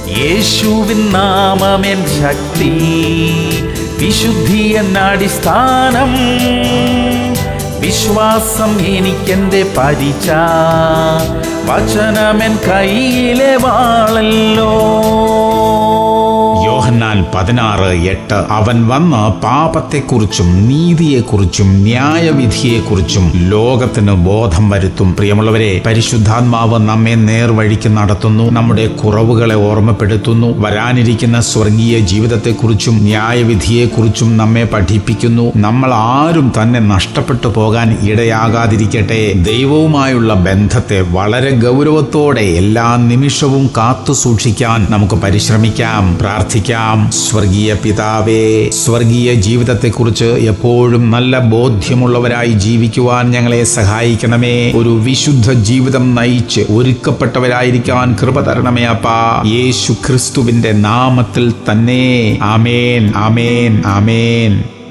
യേശുവിൻ നാമമെൻ ശക്തി, വിശുദ്ധി എന്നടിസ്ഥാനം, വിശ്വാസം എനിക്കെന്റെ പരിച, വചനമെൻ കയ്യിലെ വാളല്ലോ. യോഹന്നാൻ 16:8 അവൻ വന്ന് പാപത്തെക്കുറിച്ചും നീതിയെക്കുറിച്ചും ന്യായവിധിയെക്കുറിച്ചും ലോകത്തിന് ബോധം വരുത്തും. പ്രിയമുള്ളവരെ, പരിശുദ്ധാത്മാവ് നമ്മെ നേർവഴിക്ക് നടത്തുന്നു, നമ്മുടെ കുറവുകളെ ഓർമ്മപ്പെടുത്തുന്നു, വരാനിരിക്കുന്ന സ്വർഗീയ ജീവിതത്തെക്കുറിച്ചും ന്യായവിധിയെക്കുറിച്ചും നമ്മെ പഠിപ്പിക്കുന്നു. നമ്മൾ ആരും തന്നെ നഷ്ടപ്പെട്ടു പോകാൻ ഇടയാകാതിരിക്കട്ടെ. ദൈവവുമായുള്ള ബന്ധത്തെ വളരെ ഗൗരവത്തോടെ എല്ലാ നിമിഷവും കാത്തു സൂക്ഷിക്കാൻ നമുക്ക് പരിശ്രമിക്കാം, പ്രാർത്ഥിക്കാം. സ്വർഗീയ പിതാവേ, സ്വർഗീയ ജീവിതത്തെക്കുറിച്ച് എപ്പോഴും നല്ല ബോധ്യമുള്ളവരായി ജീവിക്കുവാൻ ഞങ്ങളെ സഹായിക്കണമേ. ഒരു വിശുദ്ധ ജീവിതം നയിച്ച് ഒരുക്കപ്പെട്ടവരായിരിക്കാൻ കൃപ തരണമേ അപ്പാ. യേശു ക്രിസ്തുവിന്റെ നാമത്തിൽ തന്നെ. ആമേൻ, ആമേൻ, ആമേൻ.